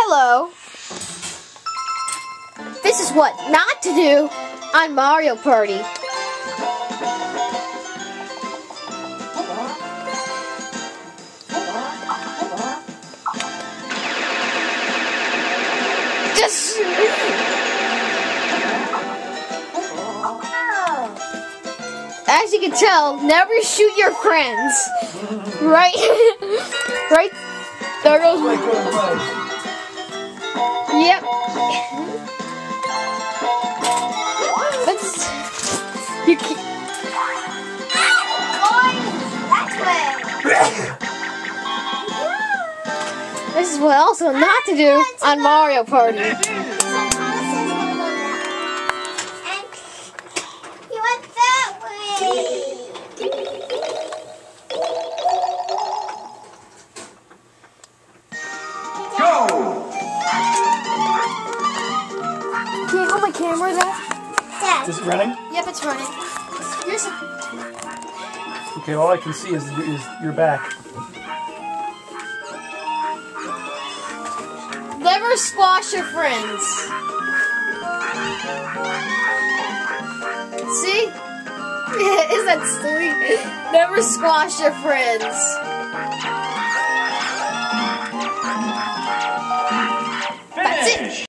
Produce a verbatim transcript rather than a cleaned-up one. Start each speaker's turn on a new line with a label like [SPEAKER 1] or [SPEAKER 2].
[SPEAKER 1] Hello. This is what not to do on Mario Party. Just as you can tell, never shoot your friends. Right? Right? There goes my Yep. Let's you keep This is what also not to do on Mario Party. Can you hold my camera there?
[SPEAKER 2] Yeah. Is it running?
[SPEAKER 1] Yep, it's running. Here's a...
[SPEAKER 2] Okay, all I can see is, is your back.
[SPEAKER 1] Never squash your friends. See? Isn't that sweet? Never squash your friends.